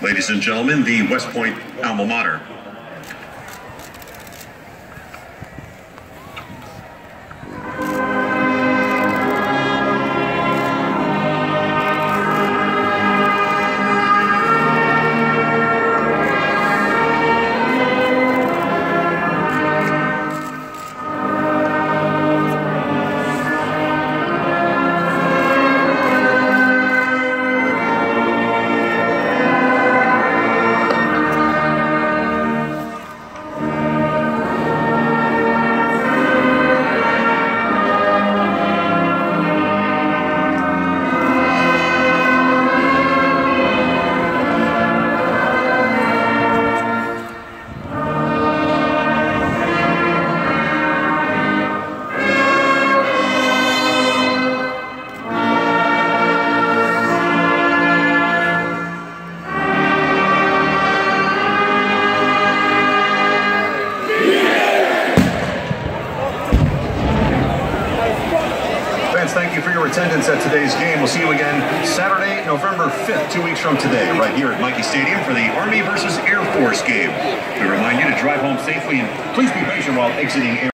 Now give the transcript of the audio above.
Ladies and gentlemen, the West Point Alma Mater. Thank you for your attendance at today's game. We'll see you again Saturday, November 5th, 2 weeks from today, right here at Mikey Stadium for the Army versus Air Force game. We remind you to drive home safely and please be patient while exiting